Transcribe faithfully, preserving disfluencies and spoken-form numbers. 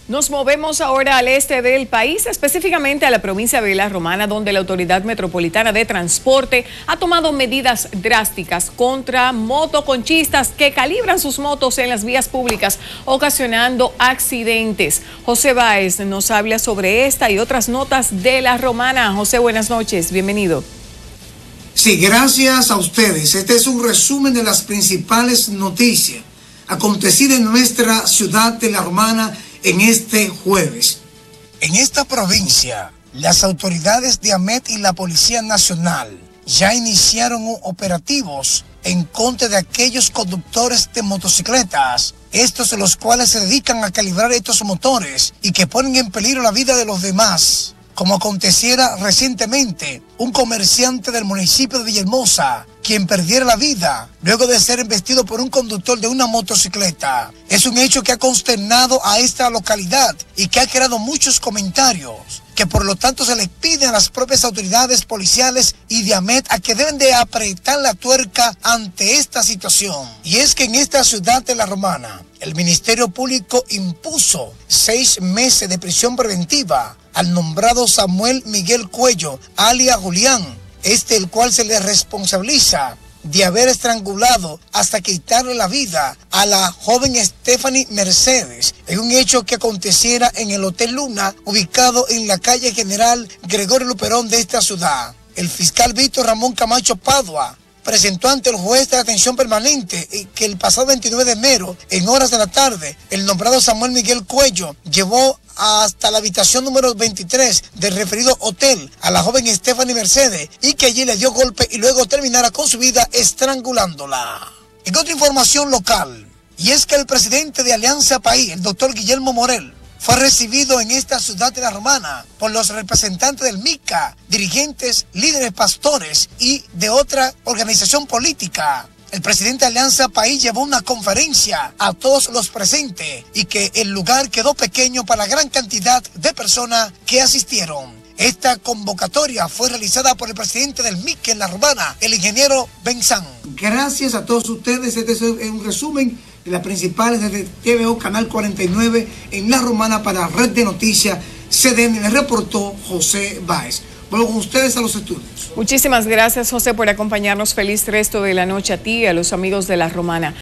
Nos movemos ahora al este del país, específicamente a la provincia de La Romana, donde la Autoridad Metropolitana de Transporte ha tomado medidas drásticas contra motoconchistas que calibran sus motos en las vías públicas, ocasionando accidentes. José Báez nos habla sobre esta y otras notas de La Romana. José, buenas noches, bienvenido. Sí, gracias a ustedes. Este es un resumen de las principales noticias acontecidas en nuestra ciudad de La Romana en este jueves. En esta provincia, las autoridades de AMET y la Policía Nacional ya iniciaron operativos en contra de aquellos conductores de motocicletas, estos los cuales se dedican a calibrar estos motores y que ponen en peligro la vida de los demás, como aconteciera recientemente un comerciante del municipio de Villahermosa, quien perdiera la vida luego de ser embestido por un conductor de una motocicleta. Es un hecho que ha consternado a esta localidad y que ha creado muchos comentarios, que por lo tanto se les pide a las propias autoridades policiales y de AMET a que deben de apretar la tuerca ante esta situación. Y es que en esta ciudad de La Romana, el Ministerio Público impuso seis meses de prisión preventiva al nombrado Samuel Miguel Cuello, alias Julián, este el cual se le responsabiliza de haber estrangulado hasta quitarle la vida a la joven Stephanie Mercedes, en un hecho que aconteciera en el Hotel Luna, ubicado en la calle General Gregorio Luperón de esta ciudad. El fiscal Víctor Ramón Camacho Padua presentó ante el juez de atención permanente que el pasado veintinueve de enero, en horas de la tarde, el nombrado Samuel Miguel Cuello llevó hasta la habitación número veintitrés del referido hotel a la joven Stephanie Mercedes y que allí le dio golpe y luego terminara con su vida estrangulándola. En otra información local, y es que el presidente de Alianza País, el doctor Guillermo Morel, fue recibido en esta ciudad de La Romana por los representantes del MICA, dirigentes, líderes, pastores y de otra organización política. El presidente de Alianza País llevó una conferencia a todos los presentes y que el lugar quedó pequeño para la gran cantidad de personas que asistieron. Esta convocatoria fue realizada por el presidente del MICA en La Romana, el ingeniero Benzán. Gracias a todos ustedes. Este es un resumen de las principales desde T V O Canal cuarenta y nueve en La Romana para Red de Noticias C D N. Le reportó José Báez. Vuelvo con ustedes a los estudios. Muchísimas gracias, José, por acompañarnos. Feliz resto de la noche a ti y a los amigos de La Romana.